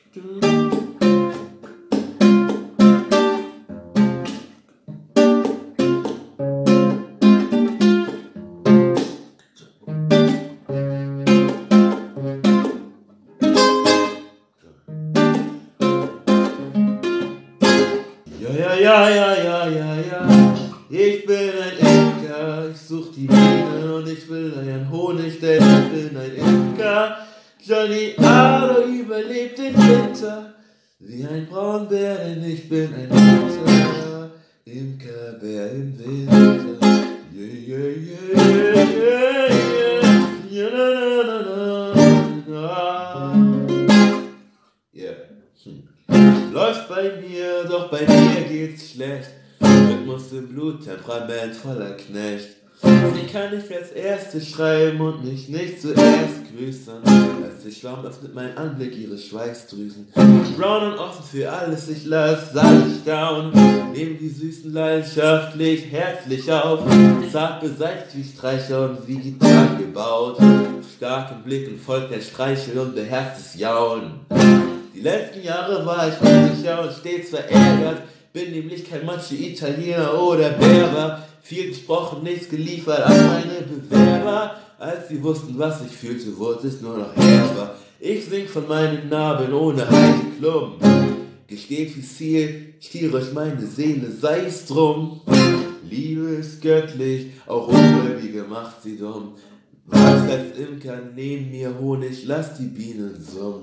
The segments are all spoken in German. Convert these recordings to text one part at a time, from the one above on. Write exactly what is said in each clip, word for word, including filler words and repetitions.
Ja, ja, ja, ja, ja, ja, ich bin ein Imker, ich such die Bienen und ich will euren Honig, denn ich bin ein Imker. Jonny Ardor überlebt den Winter, wie ein Braunbär, denn ich bin ein Imker. Imkerbär im Winter. Yeah, yeah, yeah, yeah, yeah, yeah, na, na, na, na, na. Yeah. Hm. Läuft bei mir, doch bei mir geht's schlecht. Rhythmus im Blut, temp'ramentvoller Knecht. Sie kann nicht als Erste schreiben und mich nicht zuerst begrüßen. Als der Schwarm öffnet mein Anblick ihre Schweißdrüsen. Braun und offen für alles, ich lass alles staun'n. Nehmen die Süßen leidenschaftlich, herzlich auf. Zart beseitigt wie Streicher und wie Gitarren gebaut. Starken Blick und folgt der Streichel und beherztes Jaul'n. Die letzten Jahre war ich unsicher und stets verärgert. Bin nämlich kein Macho Italiener oder Berber. Viel gesprochen, nichts geliefert an meine Bewerber. Als sie wussten, was ich fühlte, wurde es nur noch herber. Ich sing von meinen Narben ohne heißen Klumpen. Gesteht wie Ziel, stiere euch meine Seele, sei es drum. Liebe ist göttlich, auch Ungläubige macht sie dumm. Was als Imker, nehm mir Honig, lass die Bienen summen,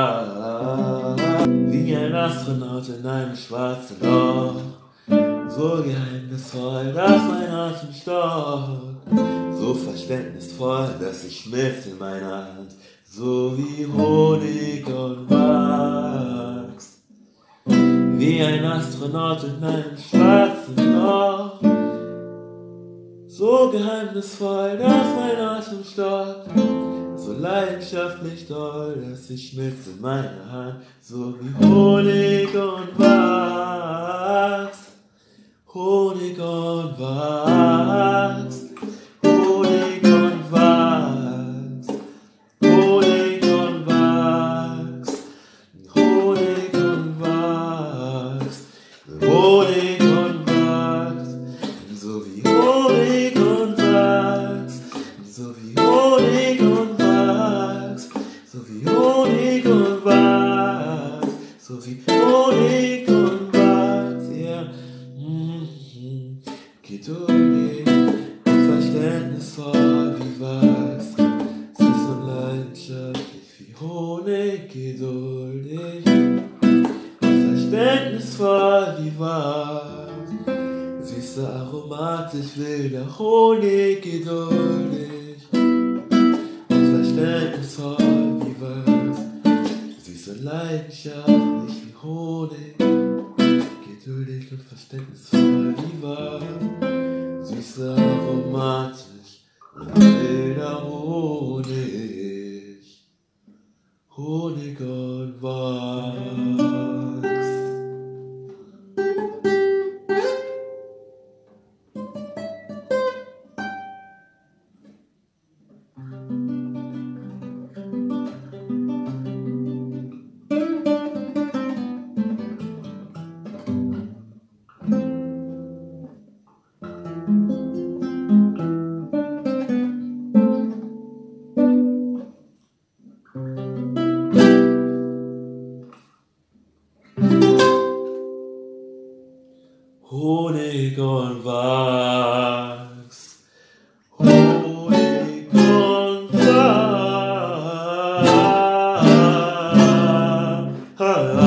ja. Wie ein Astronaut in einem schwarzen Loch, so geheimnisvoll, dass mein Atem stockt, so verständnisvoll, dass ich schmilzt in meiner Hand, so wie Honig und Wachs. Wie ein Astronaut in einem schwarzen Loch, so geheimnisvoll, dass mein Atem stockt, so leidenschaftlich doll, dass ich schmilzt in meiner Hand, so wie Honig und Wachs. Honig und Wachs, Honig und Wachs, Honig und Wachs, Honig und Wachs, Honig und Wachs, so wie Honig und Wachs, so wie Honig und Wachs, so wie Honig und Wachs, so wie Honig und Wachs, ja. Geduldig und verständnisvoll wie Wachs, süß und leidenschaftlich wie Honig, geduldig und verständnisvoll wie Wachs, süßer, aromatisch, wilder Honig, geduldig und verständnisvoll wie Wachs, süß und leidenschaftlich wie Honig, geduldig und verständnisvoll wie Wachs, süßer, aromatisch und wilder Honig, Honig und Wachs. Honig und Wachs, Honig und Wachs, ah,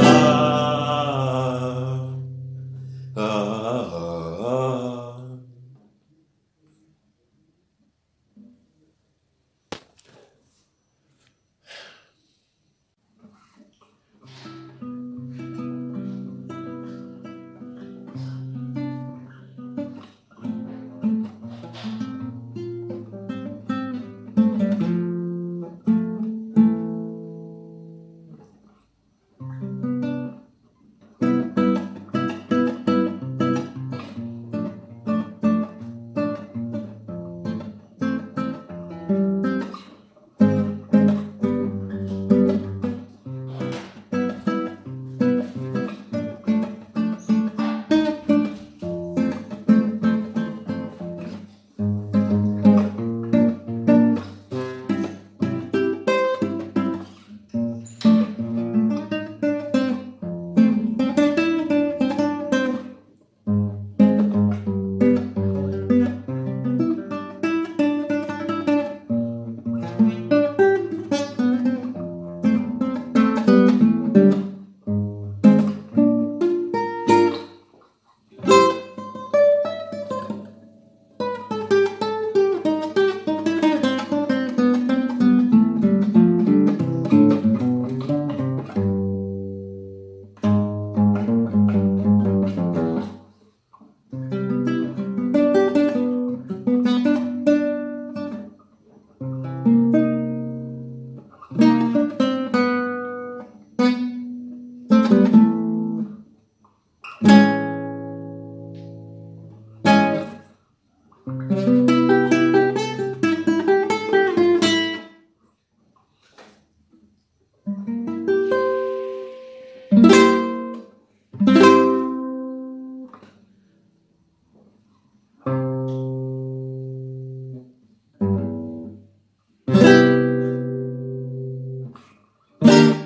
ah, ah. Imker.